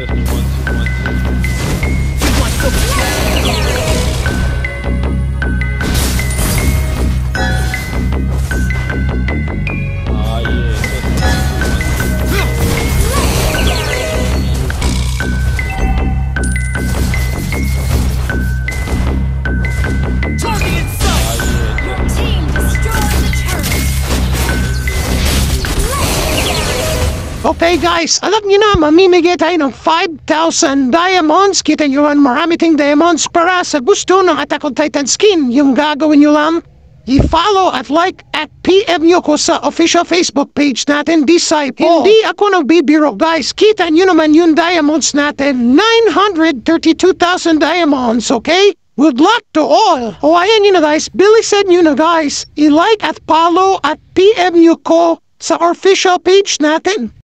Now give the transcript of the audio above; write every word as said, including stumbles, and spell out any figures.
testing one, two, one, two. Ah, yeah, Okay guys, alam niyo na, mamimigay tayo ng five thousand diamonds. Kita nyo yan, marami ting diamonds para sa gusto ng Attack on Titan skin. Yung gagawin nyo lang, i-follow at like at P M nyo ko sa official Facebook page natin, Disciple. Hindi ako nagbibiro guys, kita nyo naman yung diamonds natin, nine hundred thirty-two thousand diamonds, okay? Good luck to all! O ayan nyo na guys, bilisan nyo na guys, i-like at follow at P M nyo ko sa official page natin.